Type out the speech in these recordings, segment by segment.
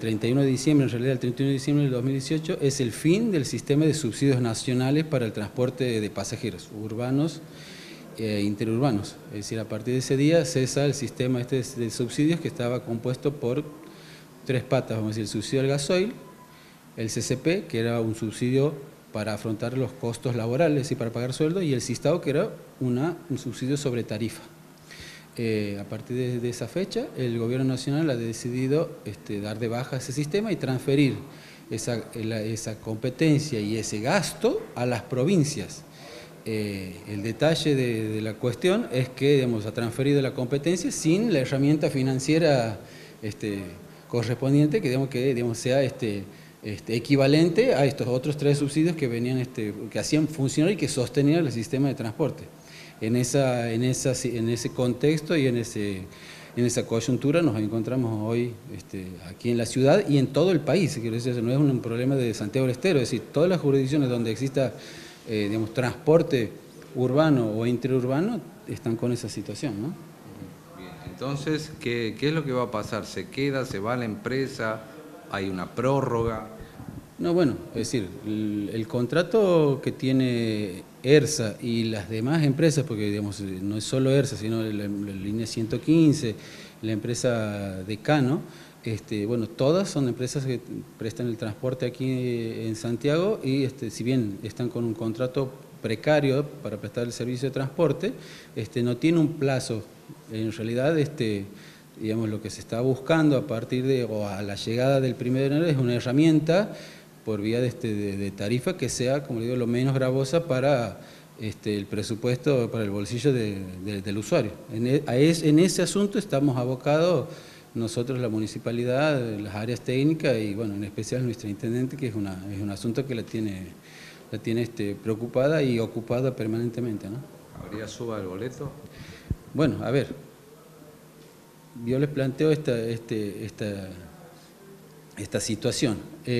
31 de diciembre, en realidad el 31 de diciembre del 2018, es el fin del sistema de subsidios nacionales para el transporte de pasajeros urbanos e interurbanos. Es decir, a partir de ese día cesa el sistema de subsidios que estaba compuesto por tres patas, vamos a decir, el subsidio al gasoil, el CCP, que era un subsidio para afrontar los costos laborales y para pagar sueldo, y el Sistao, que era un subsidio sobre tarifa. A partir de esa fecha, el Gobierno Nacional ha decidido dar de baja ese sistema y transferir esa competencia y ese gasto a las provincias. El detalle de la cuestión es que, digamos, ha transferido la competencia sin la herramienta financiera correspondiente que sea equivalente a estos otros tres subsidios que venían, que hacían funcionar y que sostenían el sistema de transporte. En ese contexto y en esa coyuntura nos encontramos hoy aquí en la ciudad y en todo el país. Quiero decir, no es un problema de Santiago del Estero, es decir, todas las jurisdicciones donde exista digamos, transporte urbano o interurbano están con esa situación, ¿no? Bien, entonces, ¿qué es lo que va a pasar? ¿Se queda, se va la empresa? ¿Hay una prórroga? No, bueno, es decir, el contrato que tiene ERSA y las demás empresas, porque digamos, no es solo ERSA, sino la línea 115, la empresa Decano, bueno, todas son empresas que prestan el transporte aquí en Santiago y si bien están con un contrato precario para prestar el servicio de transporte, no tiene un plazo. En realidad, digamos, lo que se está buscando a partir o a la llegada del 1 de enero es una herramienta por vía de tarifa que sea, como digo, lo menos gravosa para el presupuesto, para el bolsillo del usuario. En ese asunto estamos abocados nosotros, la municipalidad, las áreas técnicas y, bueno, en especial nuestra intendente, que es un asunto que la tiene preocupada y ocupada permanentemente, ¿no? ¿Habría suba el boleto? Bueno, a ver, yo les planteo esta situación.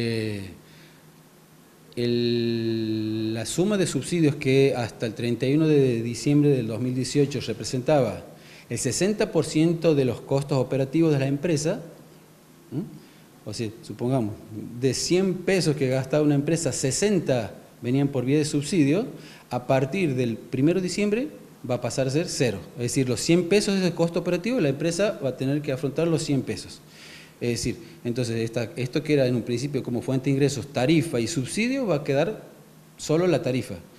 La suma de subsidios que hasta el 31 de diciembre del 2018 representaba el 60% de los costos operativos de la empresa, o sea, supongamos, de 100 pesos que gastaba una empresa, 60 venían por vía de subsidio, a partir del 1 de diciembre va a pasar a ser cero. Es decir, los 100 pesos de costo operativo, la empresa va a tener que afrontar los 100 pesos. Es decir, entonces esto que era en un principio como fuente de ingresos, tarifa y subsidio, va a quedar solo la tarifa.